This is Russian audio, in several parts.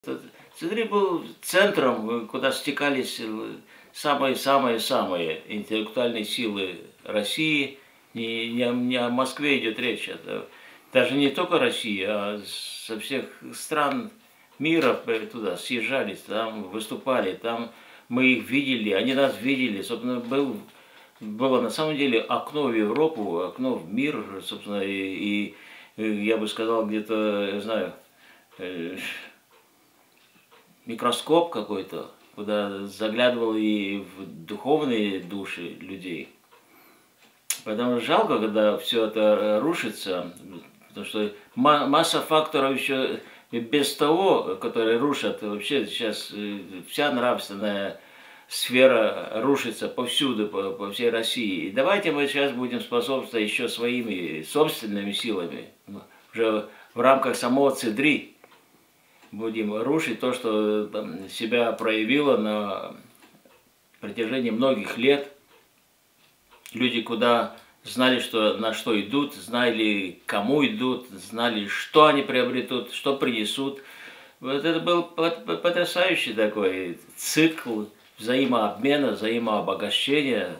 Цезарь был центром, куда стекались самые-самые-самые интеллектуальные силы России. Не о Москве идет речь, это даже не только России, а со всех стран мира туда съезжались, там выступали, там мы их видели, они нас видели. Собственно, было на самом деле окно в Европу, окно в мир, собственно, я бы сказал, где-то, я знаю, микроскоп какой-то, куда заглядывал и в духовные души людей. Поэтому жалко, когда все это рушится, потому что масса факторов еще без того, которые рушат, вообще сейчас вся нравственная сфера рушится повсюду, по всей России. И давайте мы сейчас будем способствовать еще своими собственными силами, уже в рамках самого ЦЕДРИ, будем рушить то, что там себя проявило на протяжении многих лет. Люди куда знали, на что идут, знали, кому идут, знали, что они приобретут, что принесут. Вот это был потрясающий такой цикл взаимообмена, взаимообогащения.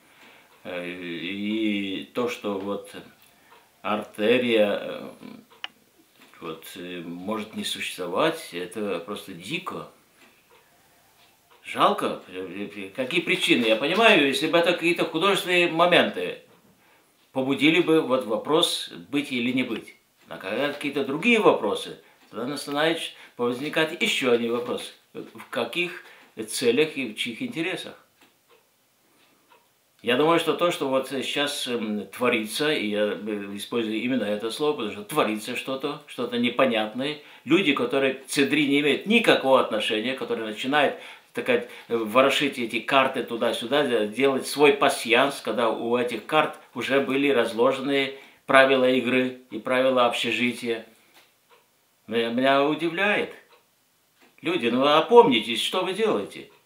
И то, что вот артерия может не существовать, это просто дико. Жалко. Какие причины? Я понимаю, если бы это какие-то художественные моменты побудили бы вот вопрос быть или не быть. А когда какие-то другие вопросы, тогда начинает возникать еще один вопрос. В каких целях и в чьих интересах? Я думаю, что то, что вот сейчас творится, и я использую именно это слово, потому что творится что-то непонятное. Люди, которые к ЦЕДРИ не имеют никакого отношения, которые начинают ворошить эти карты туда-сюда, делать свой пасьянс, когда у этих карт уже были разложены правила игры и правила общежития. Меня удивляет. Люди, ну опомнитесь, что вы делаете?